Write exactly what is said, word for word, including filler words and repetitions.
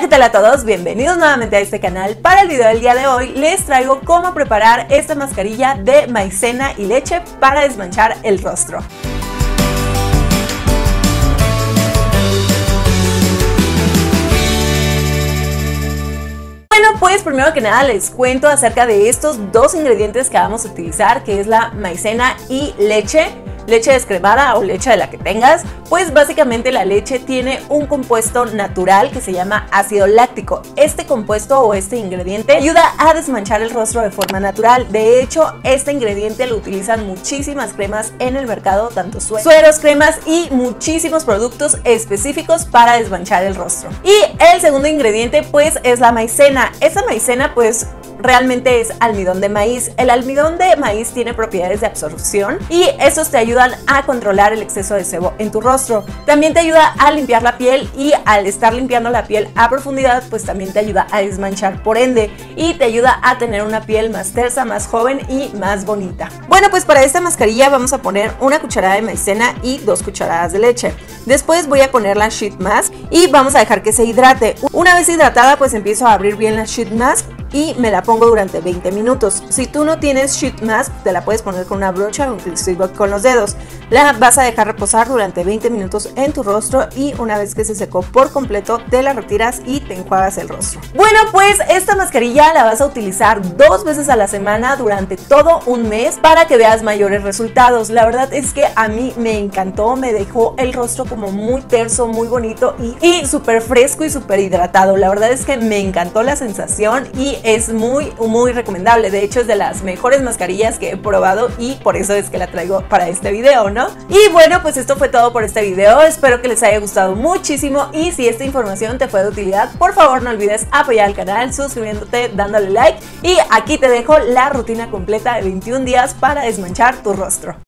¿qué tal a todos? Bienvenidos nuevamente a este canal. Para el video del día de hoy les traigo cómo preparar esta mascarilla de maicena y leche para desmanchar el rostro. Bueno, pues primero que nada les cuento acerca de estos dos ingredientes que vamos a utilizar, que es la maicena y leche. Leche descremada o leche de la que tengas, pues básicamente la leche tiene un compuesto natural que se llama ácido láctico. Este compuesto o este ingrediente ayuda a desmanchar el rostro de forma natural. De hecho, este ingrediente lo utilizan muchísimas cremas en el mercado, tanto sueros, cremas y muchísimos productos específicos para desmanchar el rostro. Y el segundo ingrediente pues es la maicena. Esta maicena pues realmente es almidón de maíz. El almidón de maíz tiene propiedades de absorción y estos te ayudan a controlar el exceso de sebo en tu rostro. También te ayuda a limpiar la piel y al estar limpiando la piel a profundidad pues también te ayuda a desmanchar por ende y te ayuda a tener una piel más tersa, más joven y más bonita. Bueno, pues para esta mascarilla vamos a poner una cucharada de maicena y dos cucharadas de leche. Después voy a poner la sheet mask y vamos a dejar que se hidrate. Una vez hidratada pues empiezo a abrir bien la sheet mask y me la pongo durante veinte minutos. Si tú no tienes sheet mask, te la puedes poner con una brocha o inclusive con los dedos. La vas a dejar reposar durante veinte minutos en tu rostro y una vez que se secó por completo, te la retiras y te enjuagas el rostro. Bueno, pues esta mascarilla la vas a utilizar dos veces a la semana durante todo un mes para que veas mayores resultados. La verdad es que a mí me encantó, me dejó el rostro como muy terso, muy bonito y, y súper fresco y súper hidratado. La verdad es que me encantó la sensación y es muy muy recomendable. De hecho es de las mejores mascarillas que he probado y por eso es que la traigo para este video, ¿no? Y bueno, pues esto fue todo por este video. Espero que les haya gustado muchísimo y si esta información te fue de utilidad, por favor no olvides apoyar al canal suscribiéndote, dándole like y aquí te dejo la rutina completa de veintiún días para desmanchar tu rostro.